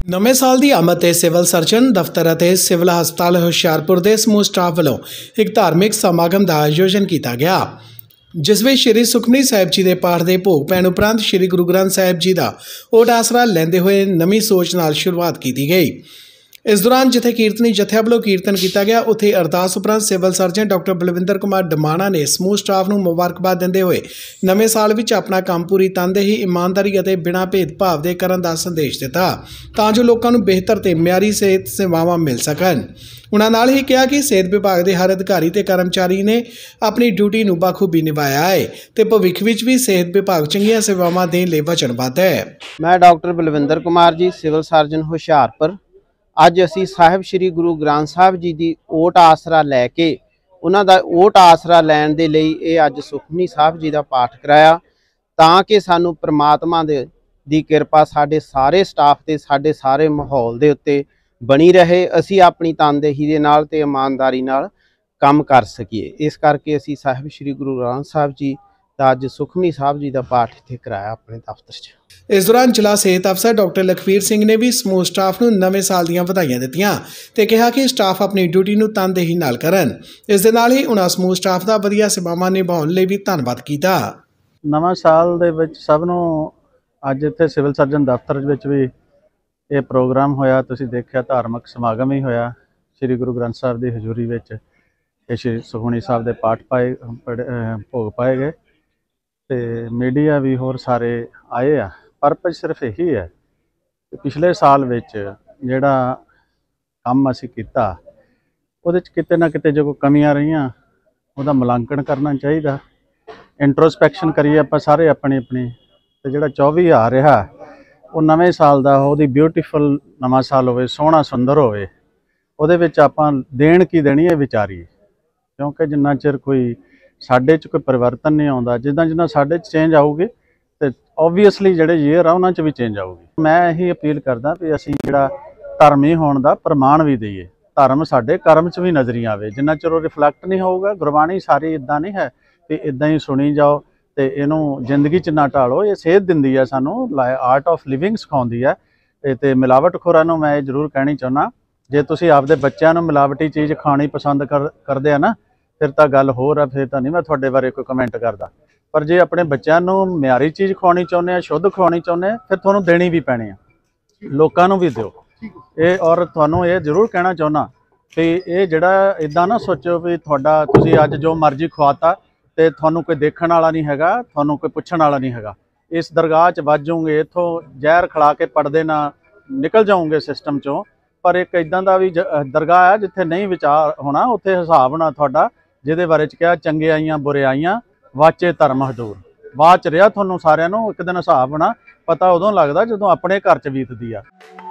ਨਵੇਂ ਸਾਲ ਦੀ ਆਮਦ ਤੇ ਸਿਵਲ ਸਰਜਨ ਦਫ਼ਤਰ ਅਤੇ ਸਿਵਲ ਹਸਪਤਾਲ ਹੁਸ਼ਿਆਰਪੁਰ ਦੇ ਸਮੂਹ ਸਟਾਫ ਵੱਲੋਂ ਇੱਕ ਧਾਰਮਿਕ ਸਮਾਗਮ ਦਾ ਆਯੋਜਨ ਕੀਤਾ ਗਿਆ, ਜਿਸ ਵਿੱਚ ਸ਼੍ਰੀ ਸੁਖਮਨੀ ਸਾਹਿਬ ਜੀ ਦੇ ਪਾਠ ਦੇ ਭੋਗ ਪੈਣ ਉਪਰੰਤ ਸ਼੍ਰੀ ਗੁਰੂ ਗ੍ਰੰਥ ਸਾਹਿਬ ਜੀ ਦਾ ਓਟ ਆਸਰਾ ਲੈਂਦੇ ਹੋਏ ਨਵੀਂ ਸੋਚ ਨਾਲ ਸ਼ੁਰੂਆਤ ਕੀਤੀ ਗਈ। इस दौरान जिथे कीर्तनी जत्थे वालों कीर्तन किया गया, उत्थे अरदास उपरंत civil surgeon doctor Balwinder Kumar Damana ने समूह स्टाफ नूं मुबारकबाद दिंदे होए नवे साल विच अपना काम पूरी तनदेही, ईमानदारी अते बिना भेदभाव दे करन दा संदेश दिता तां जो लोकां नूं बेहतर ते मियारी सेहत सेवावां मिल सकन। उन्हां नाल ही कहा कि सेहत विभाग के हर अधिकारी ते कर्मचारी ने अपनी ड्यूटी नूं बखूबी निभाया है ते भविख विच भी सेहत विभाग चंगीआं सेवावां देण लई वचनबद्ध है। मैं doctor Balwinder Kumar ji, civil surgeon Hoshiarpur. ਅੱਜ ਅਸੀਂ ਸਾਹਿਬ ਸ਼੍ਰੀ ਗੁਰੂ ਗ੍ਰੰਥ ਸਾਹਿਬ ਜੀ ਦੀ ਓਟ ਆਸਰਾ ਲੈ ਕੇ ਉਹਨਾਂ ਦਾ ਓਟ ਆਸਰਾ ਲੈਣ ਦੇ ਲਈ ਇਹ ਅੱਜ ਸੁਖਮਨੀ ਸਾਹਿਬ ਜੀ ਦਾ ਪਾਠ ਕਰਾਇਆ ਤਾਂ ਕਿ ਸਾਨੂੰ ਪ੍ਰਮਾਤਮਾ ਦੀ ਕਿਰਪਾ ਸਾਡੇ ਸਾਰੇ ਸਟਾਫ ਤੇ ਸਾਡੇ ਸਾਰੇ ਮਾਹੌਲ ਦੇ ਉੱਤੇ ਬਣੀ ਰਹੇ, ਅਸੀਂ ਆਪਣੀ ਤਨਦੇਹੀ ਦੇ ਨਾਲ ਤੇ ਇਮਾਨਦਾਰੀ ਨਾਲ ਕੰਮ ਕਰ ਸਕੀਏ। ਇਸ ਕਰਕੇ ਅਸੀਂ ਸਾਹਿਬ ਸ਼੍ਰੀ ਗੁਰੂ ਗ੍ਰੰਥ ਸਾਹਿਬ ਜੀ ਦਾ ਅੱਜ ਸੁਖਮਨੀ ਸਾਹਿਬ जी का पाठ इत्थे कराया अपने दफ्तर च। इस दौरान जिला सेहत अफसर डॉक्टर लखवीर सिंह ने भी समूह स्टाफ नूं नवे साल दीआं वधाइयां दित्तियां ते कहा कि स्टाफ अपनी ड्यूटी नूं तनदेही नाल करन। इस दे नाल ही उन्हां समूह स्टाफ दा वधिया सेवावां निभाउण लई भी धन्नवाद कीता। नवां साल दे विच सब नूं अज इत्थे सिविल सर्जन दफ्तर विच भी ये प्रोग्राम होया, तुसीं देखिया धार्मिक समागम ही होया। श्री गुरु ग्रंथ साहिब दी हजूरी विच श्री सुखमनी साहिब दे पाठ पाए भोग पाए गए ਤੇ ਮੀਡੀਆ ਵੀ ਹੋਰ ਸਾਰੇ ਆਏ ਆ। ਪਰਪਸ ਸਿਰਫ ਇਹੀ ਹੈ ਕਿ ਪਿਛਲੇ ਸਾਲ ਵਿੱਚ ਜਿਹੜਾ ਕੰਮ ਅਸੀਂ ਕੀਤਾ ਉਹਦੇ 'ਚ ਕਿਤੇ ਨਾ ਕਿਤੇ ਜੋ ਕਮੀਆਂ ਰਹੀਆਂ ਉਹਦਾ ਮੁਲਾਂਕਣ ਕਰਨਾ ਚਾਹੀਦਾ। ਇੰਟਰੋਸਪੈਕਸ਼ਨ ਕਰੀਏ ਆਪਾਂ ਸਾਰੇ ਆਪਣੀ ਤੇ ਜਿਹੜਾ 24 ਆ ਰਿਹਾ ਉਹ ਨਵੇਂ ਸਾਲ ਦਾ ਉਹਦੀ ਬਿਊਟੀਫੁਲ ਨਵਾਂ ਸਾਲ ਹੋਵੇ, ਸੋਹਣਾ ਸੁੰਦਰ ਹੋਵੇ। ਉਹਦੇ ਵਿੱਚ ਆਪਾਂ ਦੇਣ ਕੀ ਦੇਣੀ ਹੈ ਵਿਚਾਰੀਏ, ਕਿਉਂਕਿ ਜਿੰਨਾ ਚਿਰ ਕੋਈ ਸਾਡੇ 'ਚ ਕੋਈ परिवर्तन नहीं आता, जिदा साढ़े चेंज आऊगी तो ओबवियसली जोड़े ईयर आ उन्होंने भी चेंज आऊगी। मैं यही अपील करदा भी असीं जिहड़ा धर्मी होने का प्रमाण भी दईए, धर्म साढ़े कर्म च भी नज़री आवे। जिन्ना चਿਰ रिफ्लैक्ट नहीं होगा, गुरबाणी सारी इदा नहीं है कि इदा ही सुनी जाओ तो इनू जिंदगी च ना टालो। ये सेहत दिंदी है, सानू आर्ट ऑफ लिविंग सिखाउंदी है। तो मिलावटखोरां नूं मैं जरूर कहनी चाहुंदा, जे तुसीं आपदे बच्चों नूं मिलावटी चीज़ खानी पसंद करदे आ ना, फिर तो गल होर है, फिर तो नहीं मैं थोड़े बारे कोई कमेंट करता। पर जे अपने बच्चों को म्यारी चीज़ खवानी चाहुंदे, शुद्ध खवानी चाहुंदे, फिर तुहानूं देनी भी पैनी है, लोकां नूं भी दिओ ये। और तुहानूं ये जरूर कहना चाहुंदा कि ये जिहड़ा इदां ना सोचो भी तुहाडा तुसीं अज जो मर्जी खवाता ते तुहानूं कोई देखण वाला नहीं हैगा, तुहानूं कोई पुछण वाला नहीं हैगा। इस दरगाह च वज जाओगे, इत्थों जहर खिला के पड़दे ना निकल जाओगे सिस्टम चों। पर एक इदां दा भी दरगाह है जिथे नहीं विचार होना, उत्थे हिसाब होना तुहाडा जिहदे बारे च क्या चंगे आईयां बुरे आईयां वाचे धर्म हजूर। बाਅਦ ਚ ਰਿਹਾ ਤੁਹਾਨੂੰ ਸਾਰਿਆਂ ਨੂੰ एक दिन हिसाब होना, पता उदों लगता जदों अपने घर च बीतदी आ।